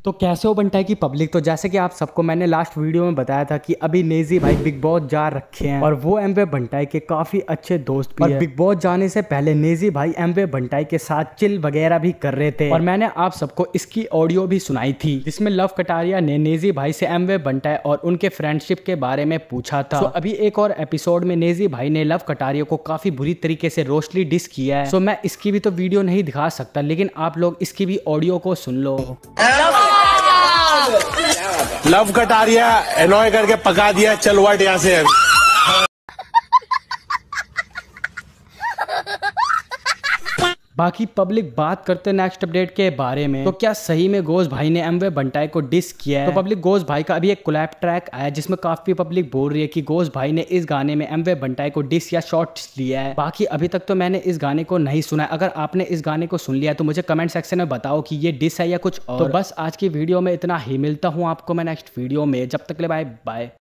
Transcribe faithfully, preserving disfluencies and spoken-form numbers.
तो कैसे हो बंटाई की पब्लिक। तो जैसे कि आप सबको मैंने लास्ट वीडियो में बताया था कि अभी नेजी भाई बिग बॉस जा रखे हैं और वो एमवे बंटाई के काफी अच्छे दोस्त भी हैं। बिग बॉस जाने से पहले नेजी भाई एमवे बंटाई के साथ चिल वगैरह भी कर रहे थे और मैंने आप सबको इसकी ऑडियो भी सुनाई थी जिसमें लव कटारिया ने नेजी भाई से एमवे बंटाई और उनके फ्रेंडशिप के बारे में पूछा था। तो अभी एक और एपिसोड में नेजी भाई ने लव कटारिया को काफी बुरी तरीके से रोस्टली डिस किया है। सो मैं इसकी भी तो वीडियो नहीं दिखा सकता, लेकिन आप लोग इसकी भी ऑडियो को सुन लो। लव कटारिया एनॉय करके पका दिया, चल वाट यहाँ से। बाकी पब्लिक बात करते नेक्स्ट अपडेट के बारे में। तो क्या सही में गोज भाई ने एमवे बंटाई को डिस किया है? तो पब्लिक गोज भाई का अभी एक कोलैब ट्रैक आया जिसमें काफी पब्लिक बोल रही है कि गोज भाई ने इस गाने में एमवे बंटाई को डिस या शॉर्ट्स लिया है। बाकी अभी तक तो मैंने इस गाने को नहीं सुना है। अगर आपने इस गाने को सुन लिया है तो मुझे कमेंट सेक्शन में बताओ कि ये डिस है या कुछ और। तो बस आज की वीडियो में इतना ही, मिलता हूँ आपको मैं नेक्स्ट वीडियो में। जब तक ले बाय बाय।